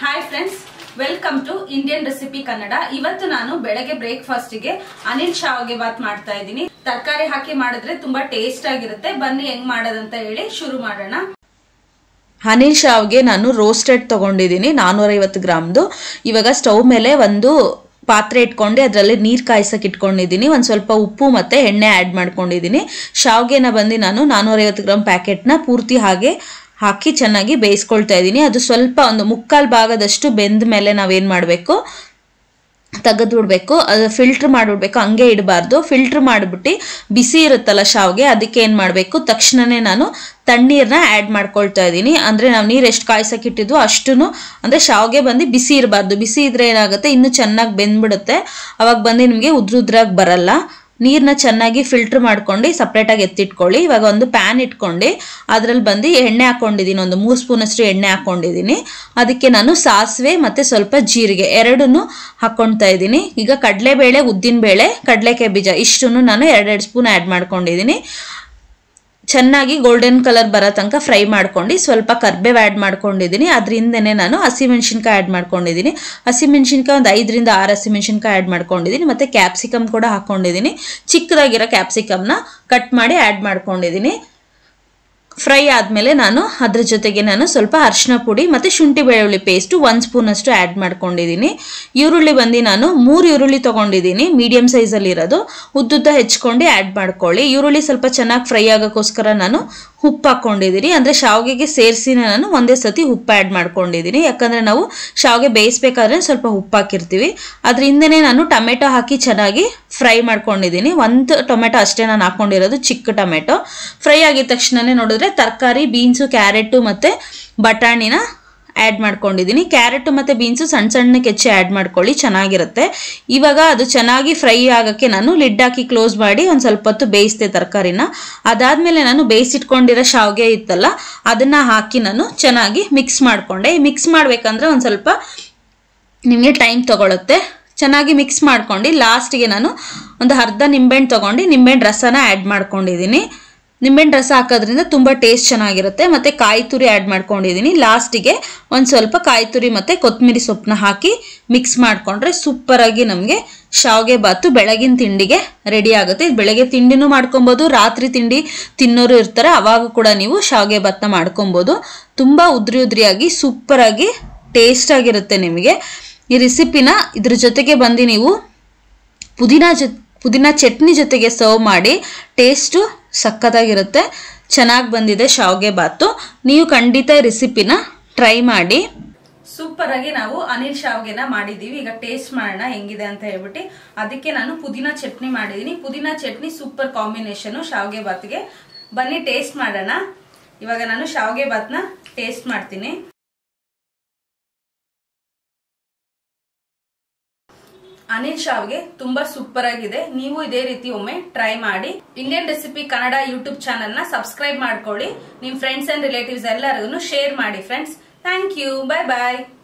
Hi friends, welcome to Indian recipe Kannada. ಇವತ್ತು ನಾನು ಬೆಳಗ್ಗೆ ಬ್ರೇಕ್ಫಾಸ್ಟ್ ಗೆ ಅನಿಲ್ ಶಾವಿಗೆ ಬಾತ್ ಮಾಡ್ತಾ ಇದ್ದೀನಿ. ತರಕಾರಿ ಹಾಕಿ ಮಾಡಿದ್ರೆ ತುಂಬಾ ಟೇಸ್ಟ್ ಆಗಿರುತ್ತೆ. ಬನ್ನಿ ಹೆಂಗ್ ಮಾಡೋದಂತ ಹೇಳಿ ಶುರು ಮಾಡೋಣ. ಅನಿಲ್ ಶಾವಿಗೆ ನಾನು ರೋಸ್ಟೆಡ್ ತಗೊಂಡಿದ್ದೀನಿ 450 ಗ್ರಾಮ್ದು. ಇವಾಗ ಸ್ಟವ್ ಮೇಲೆ ಒಂದು ಪಾತ್ರೆ ಇಟ್ಕೊಂಡು ಅದರಲ್ಲಿ ನೀರು ಕಾಯಿಸಕ್ಕೆ ಇಟ್ಕೊಂಡಿದ್ದೀನಿ. ಒಂದು ಸ್ವಲ್ಪ ಉಪ್ಪು ಮತ್ತು ಎಣ್ಣೆ ಆ್ಯಡ್ ಮಾಡ್ಕೊಂಡಿದ್ದೀನಿ. ಶಾವಿಗೆನ ಬಂದು ನಾನು 450 ಗ್ರಾಮ್ ಪ್ಯಾಕೆಟ್ನ ಪೂರ್ತಿ ಹಾಕಿ ಚೆನ್ನಾಗಿ ಬೇಯಿಸ್ಕೊಳ್ತಾ ಇದ್ದೀನಿ. ಅದು ಸ್ವಲ್ಪ ಒಂದು ಮುಕ್ಕಾಲು ಭಾಗದಷ್ಟು ಬೆಂದ ಮೇಲೆ ನಾವೇನು ಮಾಡಬೇಕು, ತೆಗೆದು ಬಿಡಬೇಕು. ಅದು ಫಿಲ್ಟ್ರ್ ಮಾಡಿಬಿಡ್ಬೇಕು, ಹಂಗೆ ಇಡಬಾರ್ದು. ಫಿಲ್ಟ್ರ್ ಮಾಡಿಬಿಟ್ಟು ಬಿಸಿ ಇರುತ್ತಲ್ಲ ಶಾವಿಗೆ, ಅದಕ್ಕೆ ಏನು ಮಾಡಬೇಕು, ತಕ್ಷಣವೇ ನಾನು ತಣ್ಣೀರನ್ನ ಆ್ಯಡ್ ಮಾಡ್ಕೊಳ್ತಾ ಇದ್ದೀನಿ. ಅಂದರೆ ನಾವು ನೀರು ಎಷ್ಟು ಕಾಯಿಸಕ್ಕೆ ಇಟ್ಟಿದ್ವು ಅಷ್ಟು, ಅಂದರೆ ಶಾವಿಗೆ ಬಂದು ಬಿಸಿ ಇರಬಾರ್ದು. ಬಿಸಿ ಇದ್ರೆ ಏನಾಗುತ್ತೆ, ಇನ್ನೂ ಚೆನ್ನಾಗಿ ಬೆಂದ್ಬಿಡುತ್ತೆ. ಅವಾಗ ಬಂದು ನಿಮಗೆ ಉದ್ರುದ್ರಾಗಿ ಬರಲ್ಲ. ನೀರನ್ನ ಚೆನ್ನಾಗಿ ಫಿಲ್ಟರ್ ಮಾಡ್ಕೊಂಡು ಸಪ್ರೇಟಾಗಿ ಎತ್ತಿಟ್ಕೊಳ್ಳಿ. ಇವಾಗ ಒಂದು ಪ್ಯಾನ್ ಇಟ್ಕೊಂಡು ಅದರಲ್ಲಿ ಬಂದು ಎಣ್ಣೆ ಹಾಕ್ಕೊಂಡಿದ್ದೀನಿ. ಒಂದು 3 ಸ್ಪೂನಷ್ಟು ಎಣ್ಣೆ ಹಾಕ್ಕೊಂಡಿದ್ದೀನಿ. ಅದಕ್ಕೆ ನಾನು ಸಾಸಿವೆ ಮತ್ತು ಸ್ವಲ್ಪ ಜೀರಿಗೆ ಎರಡನ್ನೂ ಹಾಕ್ಕೊಳ್ತಾ ಇದ್ದೀನಿ. ಈಗ ಕಡಲೆಬೇಳೆ, ಉದ್ದಿನಬೇಳೆ, ಕಡಲೆಕಾಯಿ ಬೀಜ ಇಷ್ಟನ್ನು ನಾನು 2 ಸ್ಪೂನ್ ಆ್ಯಡ್ ಮಾಡ್ಕೊಂಡಿದ್ದೀನಿ. ಚೆನ್ನಾಗಿ ಗೋಲ್ಡನ್ ಕಲರ್ ಬರೋ ತನಕ ಫ್ರೈ ಮಾಡ್ಕೊಂಡು ಸ್ವಲ್ಪ ಕರ್ಬೇವು ಆ್ಯಡ್ ಮಾಡ್ಕೊಂಡಿದ್ದೀನಿ. ಅದರಿಂದನೇ ನಾನು ಹಸಿಮೆಣ್ಸಿನ್ಕಾಯಿ ಆ್ಯಡ್ ಮಾಡ್ಕೊಂಡಿದ್ದೀನಿ. ಹಸಿಮೆಣ್ಸಿನ್ಕಾಯಿ ಒಂದು 5 ರಿಂದ 6 ಹಸಿಮೆಣ್ಸಿನ್ಕಾಯಿ ಆ್ಯಡ್ ಮಾಡ್ಕೊಂಡಿದ್ದೀನಿ. ಮತ್ತು ಕ್ಯಾಪ್ಸಿಕಮ್ ಕೂಡ ಹಾಕ್ಕೊಂಡಿದ್ದೀನಿ. ಚಿಕ್ಕದಾಗಿರೋ ಕ್ಯಾಪ್ಸಿಕಮ್ನ ಕಟ್ ಮಾಡಿ ಆ್ಯಡ್ ಮಾಡ್ಕೊಂಡಿದ್ದೀನಿ. ಫ್ರೈ ಆದಮೇಲೆ ನಾನು ಅದ್ರ ಜೊತೆಗೆ ಸ್ವಲ್ಪ ಅರಿಶಿನ ಪುಡಿ ಮತ್ತು ಶುಂಠಿ ಬೆಳ್ಳುಳ್ಳಿ ಪೇಸ್ಟು 1 ಸ್ಪೂನಷ್ಟು ಆ್ಯಡ್ ಮಾಡ್ಕೊಂಡಿದ್ದೀನಿ. ಈರುಳ್ಳಿ ಬಂದು ನಾನು 3 ಈರುಳ್ಳಿ ತೊಗೊಂಡಿದ್ದೀನಿ, ಮೀಡಿಯಮ್ ಸೈಜಲ್ಲಿರೋದು. ಉದ್ದುದ್ದ ಹೆಚ್ಕೊಂಡು ಆ್ಯಡ್ ಮಾಡ್ಕೊಳ್ಳಿ. ಈರುಳ್ಳಿ ಸ್ವಲ್ಪ ಚೆನ್ನಾಗಿ ಫ್ರೈ ಆಗೋಕ್ಕೋಸ್ಕರ ನಾನು ಉಪ್ಪು ಹಾಕ್ಕೊಂಡಿದ್ದೀನಿ. ಅಂದರೆ ಶಾವಿಗೆಗೆ ಸೇರಿಸಿನೇ ನಾನು ಒಂದೇ ಸತಿ ಉಪ್ಪು ಆ್ಯಡ್ ಮಾಡ್ಕೊಂಡಿದ್ದೀನಿ. ಯಾಕಂದರೆ ನಾವು ಶಾವಿಗೆ ಬೇಯಿಸ್ಬೇಕಾದ್ರೆ ಸ್ವಲ್ಪ ಉಪ್ಪು ಹಾಕಿರ್ತೀವಿ. ಅದರಿಂದನೇ ನಾನು ಟೊಮೆಟೊ ಹಾಕಿ ಚೆನ್ನಾಗಿ ಫ್ರೈ ಮಾಡ್ಕೊಂಡಿದ್ದೀನಿ. 1 ಟೊಮೆಟೊ ಅಷ್ಟೇ ನಾನು ಹಾಕ್ಕೊಂಡಿರೋದು, ಚಿಕ್ಕ ಟೊಮೆಟೊ. ಫ್ರೈ ಆಗಿದ ತಕ್ಷಣವೇ ನೋಡಿದ್ರೆ ತರಕಾರಿ, ಬೀನ್ಸು, ಕ್ಯಾರೆಟು ಮತ್ತು ಬಟಾಣಿನ ಆ್ಯಡ್ ಮಾಡ್ಕೊಂಡಿದ್ದೀನಿ. ಕ್ಯಾರೆಟು ಮತ್ತು ಬೀನ್ಸು ಸಣ್ಣ ಸಣ್ಣಕ್ಕೆ ಹೆಚ್ಚಿ ಆ್ಯಡ್ ಮಾಡ್ಕೊಳ್ಳಿ, ಚೆನ್ನಾಗಿರುತ್ತೆ. ಇವಾಗ ಅದು ಚೆನ್ನಾಗಿ ಫ್ರೈ ಆಗೋಕ್ಕೆ ನಾನು ಲಿಡ್ ಹಾಕಿ ಕ್ಲೋಸ್ ಮಾಡಿ ಒಂದು ಸ್ವಲ್ಪ ಹೊತ್ತು ಬೇಯಿಸಿದೆ ತರಕಾರಿನ. ಅದಾದಮೇಲೆ ನಾನು ಬೇಯಿಸಿಟ್ಕೊಂಡಿರೋ ಶಾವಿಗೆ ಇತ್ತಲ್ಲ, ಅದನ್ನು ಹಾಕಿ ನಾನು ಚೆನ್ನಾಗಿ ಮಿಕ್ಸ್ ಮಾಡಿಕೊಂಡೆ. ಮಿಕ್ಸ್ ಮಾಡಬೇಕಂದ್ರೆ ಒಂದು ಸ್ವಲ್ಪ ನಿಮಗೆ ಟೈಮ್ ತೊಗೊಳುತ್ತೆ. ಚೆನ್ನಾಗಿ ಮಿಕ್ಸ್ ಮಾಡ್ಕೊಂಡು ಲಾಸ್ಟಿಗೆ ನಾನು ಒಂದು ಅರ್ಧ ನಿಂಬೆಹಣ್ಣು ತೊಗೊಂಡು ನಿಂಬೆಹಣ್ಣು ರಸನ ಆ್ಯಡ್ ಮಾಡ್ಕೊಂಡಿದ್ದೀನಿ. ನಿಂಬೆಹಣ್ಣು ರಸ ಹಾಕೋದ್ರಿಂದ ತುಂಬ ಟೇಸ್ಟ್ ಚೆನ್ನಾಗಿರುತ್ತೆ. ಮತ್ತು ಕಾಯಿ ತುರಿ ಆ್ಯಡ್ ಮಾಡ್ಕೊಂಡಿದ್ದೀನಿ. ಲಾಸ್ಟಿಗೆ ಒಂದು ಸ್ವಲ್ಪ ಕಾಯಿ ತುರಿ ಮತ್ತು ಕೊತ್ತಂಬರಿ ಸೊಪ್ಪನ್ನ ಹಾಕಿ ಮಿಕ್ಸ್ ಮಾಡಿಕೊಂಡ್ರೆ ಸೂಪರಾಗಿ ನಮಗೆ ಶಾವಿಗೆ ಬಾತು ಬೆಳಗಿನ ತಿಂಡಿಗೆ ರೆಡಿ ಆಗುತ್ತೆ. ಇದು ಬೆಳಗ್ಗೆ ತಿಂಡಿನೂ ಮಾಡ್ಕೊಬೋದು, ರಾತ್ರಿ ತಿಂಡಿ ತಿನ್ನೋರು ಇರ್ತಾರೆ, ಅವಾಗ ಕೂಡ ನೀವು ಶಾವಿಗೆ ಬಾತನ್ನ ಮಾಡ್ಕೊಬೋದು. ತುಂಬ ಉದ್ರಿಯಾಗಿ ಸೂಪರಾಗಿ ಟೇಸ್ಟಾಗಿರುತ್ತೆ ನಿಮಗೆ. ಈ ರೆಸಿಪಿನ ಇದ್ರ ಜೊತೆಗೆ ಬಂದು ನೀವು ಪುದೀನ ಚಟ್ನಿ ಜೊತೆಗೆ ಸರ್ವ್ ಮಾಡಿ, ಟೇಸ್ಟು ಸಕ್ಕತ್ತಾಗಿರುತ್ತೆ. ಚೆನ್ನಾಗಿ ಬಂದಿದೆ ಶಾವಿಗೆ ಬಾತು. ನೀವು ಖಂಡಿತ ರೆಸಿಪಿನ ಟ್ರೈ ಮಾಡಿ. ಸೂಪರ್ ಆಗಿ ನಾವು ಅನಿಲ್ ಶಾವಿಗೆನ ಮಾಡಿದೀವಿ. ಈಗ ಟೇಸ್ಟ್ ಮಾಡೋಣ ಹೆಂಗಿದೆ ಅಂತ ಹೇಳ್ಬಿಟ್ಟು. ಅದಕ್ಕೆ ನಾನು ಪುದೀನ ಚಟ್ನಿ ಮಾಡಿದೀನಿ. ಪುದೀನ ಚಟ್ನಿ ಸೂಪರ್ ಕಾಂಬಿನೇಷನ್ ಶಾವಿಗೆ ಬಾತ್ಗೆ. ಬನ್ನಿ ಟೇಸ್ಟ್ ಮಾಡೋಣ. ಇವಾಗ ನಾನು ಶಾವಿಗೆ ಬಾತ್ನ ಟೇಸ್ಟ್ ಮಾಡ್ತೀನಿ. ಅನಿಲ್ ಶಾವಿಗೆ ತುಂಬಾ ಸೂಪರ್ ಆಗಿದೆ. ನೀವು ಇದೇ ರೀತಿ ಒಮ್ಮೆ ಟ್ರೈ ಮಾಡಿ. Indian recipe Kannada YouTube channel ನ ಸಬ್ಸ್ಕ್ರೈಬ್ ಮಾಡ್ಕೊಳ್ಳಿ. ನಿಮ್ ಫ್ರೆಂಡ್ಸ್ ಅಂಡ್ ರಿಲೇಟಿವ್ಸ್ ಎಲ್ಲರಿಗೂ ಶೇರ್ ಮಾಡಿ friends. Thank you. Bye bye.